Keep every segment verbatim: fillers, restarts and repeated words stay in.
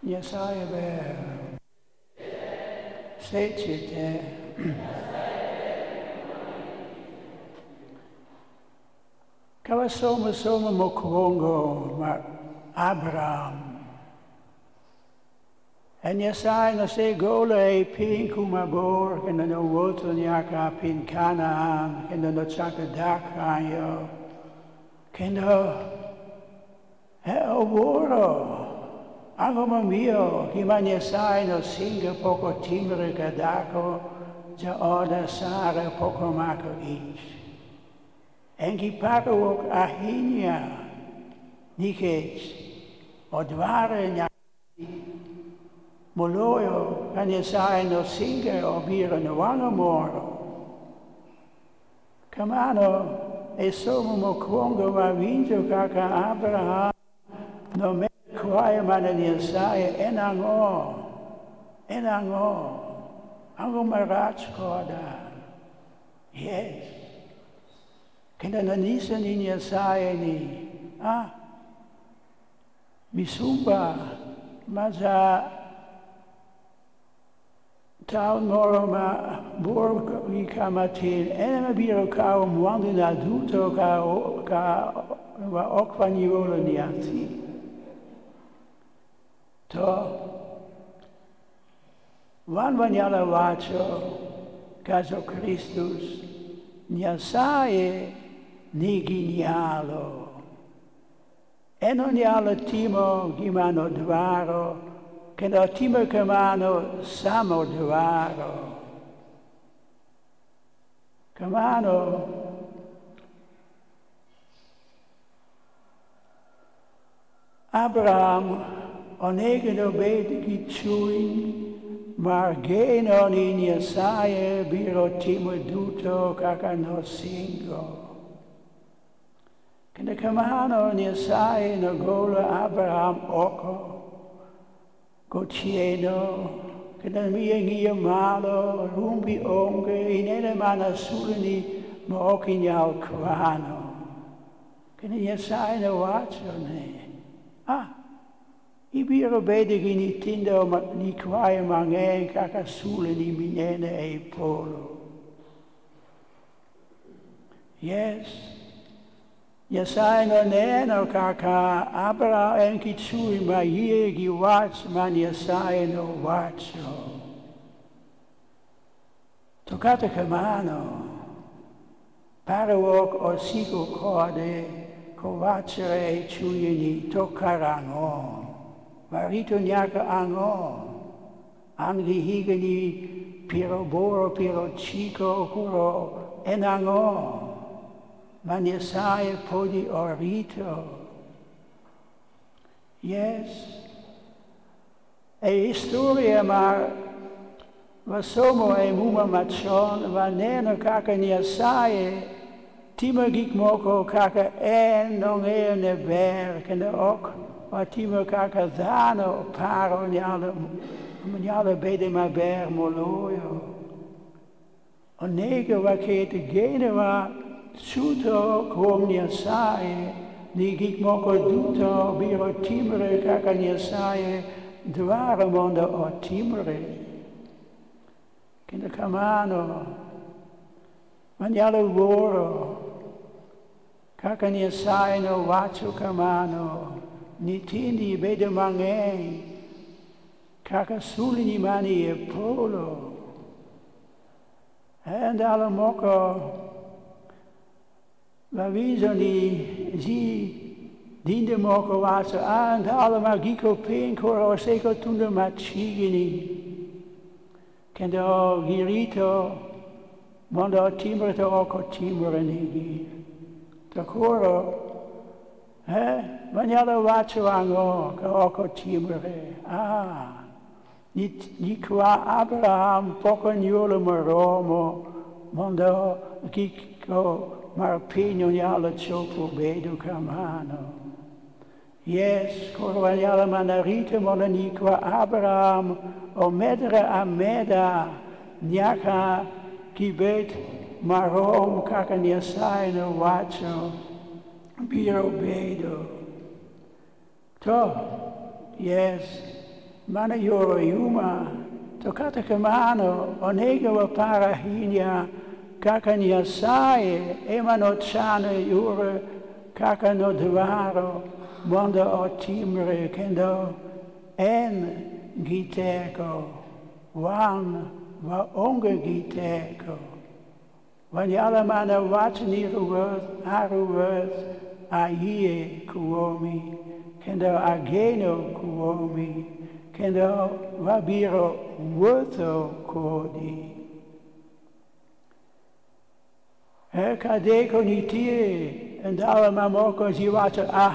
Yesaya ber secite kawasoma soma mokwongo ma Abraham en Yesaya na se gola e pin kumabor en no woto nyaka pin Canaan en no chaka dakayo kendo e ovoro Angoma mio, chi mania sai no singa poco timere cadako, già oda sara poco maco ich. En chi paco ook ahinia, nikets, odware nyaki, moloyo, mania sai no singa obira no wano moro. Kamano, e somo mo kwongo wa vinjo kaka Abraham, no me Kwaya mana Yesaya enango, enango, ango marach koda. Yes. Kenda nanisa ni Yesaya ni, ah, misumba, maza, taun moro ma bor i kamatin, enema biro kao mwandi na duto ka ka wa okvanyola ni ati. To, van vanjala vacho, caso Christus, Nyasaye ni genialo. Eno njala timo gimano dvaro, kendo timo kamano samo dvaro. Kamano, Abraham, onegeno bete gichuin, maar geen on in Yesaya biro timo duto kakano singo. Kende kamano in Yesaya no gola Abraham oko, gotieno, kende mie ngia malo, rumbi onge, in ene mana suleni, ma ook in jou kwano. Kende Yesaya no wacho ne. Ah, Ibiro bede gini tindo ni kwae mange kaka sule ni minene e polo. Yes. Yesaya no neno kaka Abraham en kitsui ma ye gi wats man Yesaya no watso. Tokata kamano. Para wok o sigo kode ko watsere e chuyeni tokarango. Marito nyaka ango, angi higani piro boro piro chico kuro enango, man Yesaya podi orito. Yes, e historia mar vasomo e muma machon vaneno kaka Yesaya tima gik moko kaka en non e ne berg en de ok. Watimo kaka zano paro nyale nyale bede ma ber moloyo. Onege wakete gene wa suto kwom Yesaya ni gik moko duto biro timere kaka Yesaya dware mondo o timere. Kende kamano manyale woro kaka Yesaya no wacho kamano. Nitindi bede mange, kaka suli ni mani e polo. En alle moko, la viso ni zi, dinde moko waso aan, alle magiko pinkoro, seko tunde machigini. Kendo girito, mondo timbrito oko timbre nigi. Takoro, eh? Manjala wacho ango ka oko timere. Ah, ni qua Abraham poco nyolo maromo, mondo kiko marpino nyala chopo bedo kamano. Yes, korwanyala manarite mondo ni qua Abraham o medre ameda nyaka kibet marom kaka Yesaya no wacho biro bedo. To, yes, mana yoro yuma, tocata che mano, onega wa para hinia, kakania sae, emano chane yore, kakano dwaro, mondo o timre kendo, en giteko, wan wa onge giteko. Wanneer alle mannen watchen hier woord, haar woord, a hier kuomi, kendo ageno kuomi, kendo wabiro woto kodi. He kadeko nitie, en dalle mamoko zi water ah.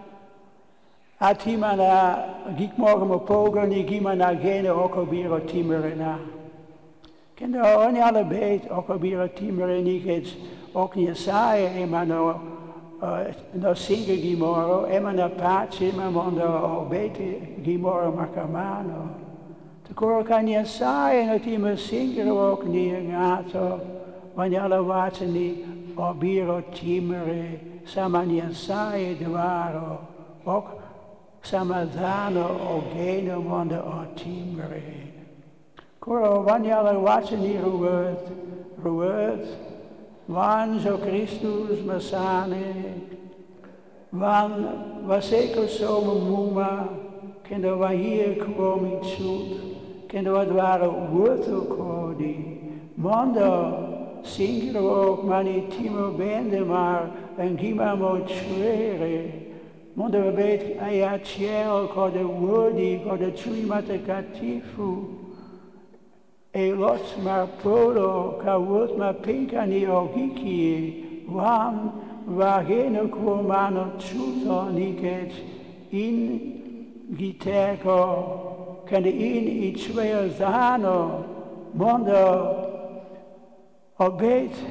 Atimana gikmorgen mo pogen, ni gimana ageno oko biro timerena. Kendo oni alle beet, oko biro timerena, ik het ook niet saai, emano no singe gimoro, emana pace, ma mondo beet gimoro makamano. Te koro kan niet saai, en het iemand zingen ook niet ngato, wanneer alle wachten niet, o biro timere, sama niet saai dwaro, ook samadano o geno mondo o timere. Koro wanneer alle wachten niet ruwet, ruwet, wan zo Christus masane, wan waseko somo muma, kendo wa hier kwam iets zoet, kendo wat waren woorden kodi, mondo zingen ook, maar niet timo bende, maar en gima moet schweren. Mondo we beet aya ciel, kode woordi, kode chuimate katifu, e los maar polo, ka woord maar pinkani ogiki, wan wa geno kwomano tsuto niket in giteko, kende in iets weer zano, mondo obeet,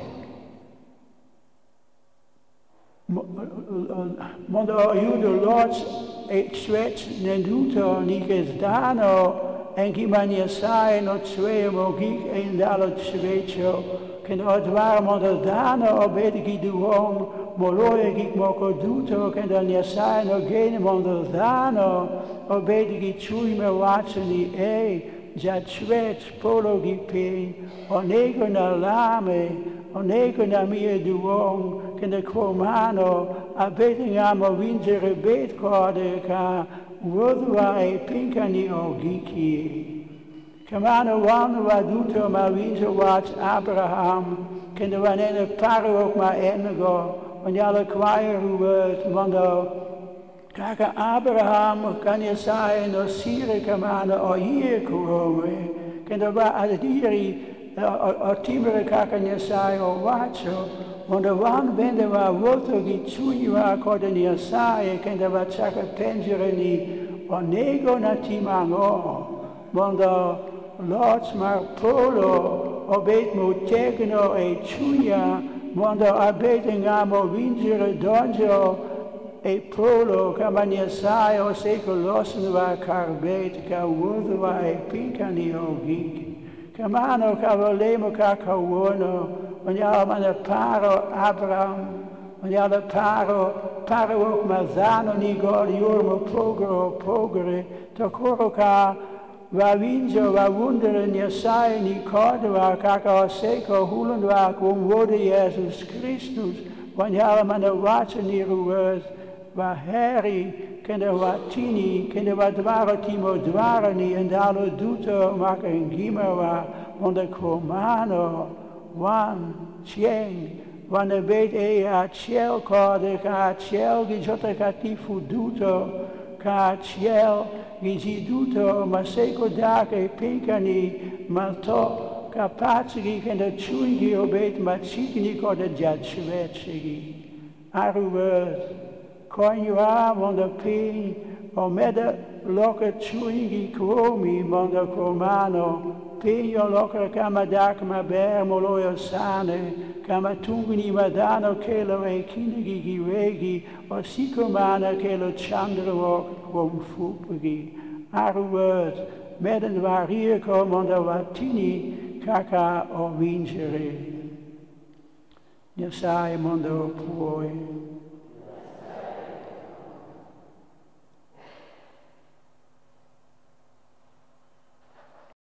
mondo judo lots et swets nenduto niket dano, en gimania sai no twee mogik en dalot swetjo, ken od waar mondo dano obeet giduon, moloye gik moko duto, ken dan ja sai no gene mondo dano, obeet gichui me watseni e, ja swets polo gipen, onego na lame, onego na mie duon, ken de kwomano, abeting amo winzere beet korde ka, wodwa e pinkani o giki. Kamano wan wa duto ma winzo wat Abraham, kende wanneer paro ook ma enego, wanneer alle kwaaier ruwet, wando kaka Abraham kan je saai no sire kamano o hier komen, kende wa adiri o timere kaka je saai o watso, wando wan bende wa woto gitsui wa kode je saai, kende wa tsaka pensere ni o nego na timango, wando lots maar polo, obeet mo tekeno e chuya, wando abet ngamo winzere donjo, e polo kamanya sai o seko losen wa karbet, ka wodo wa e pinkani o gik. Kamano ka volemo ka kawono, wanneer man een paro Abraham, wanneer de paro, paro ook mazano ni god jormo pogoro pogore, tokoro ka wa winzo wa wonderen je sai ni kode wa kaka o seko hulen wa kom wode Jezus Christus, wanneer man een watje ni ruwes, wa heri, kende wa tini, kende wa dwaro timo dwaro ni, en dalo duto maka en gima wa, wande komano, wan, tjeng, wanneer beet e a tjel kode, ka tjel gizote ka tifu duto, ka tjel gizi duto, ma seko dake pinkani, ma to, ka patsigi kende tsuigi obeet, ma tsikini kode jatschwetsigi. Aruwes, konjua, wanda ping, o mede loke tsuigi kwomi, wanda komano, pingyo loke kamadak ma ber moloyo sane, kama tungini madano kelo e kinigi giwegi, o sikomana kelo chandro kwom fupegi. Aruwes, meden waar hier kom, wanda watini, kaka o winzere. Nesai mondo puoi.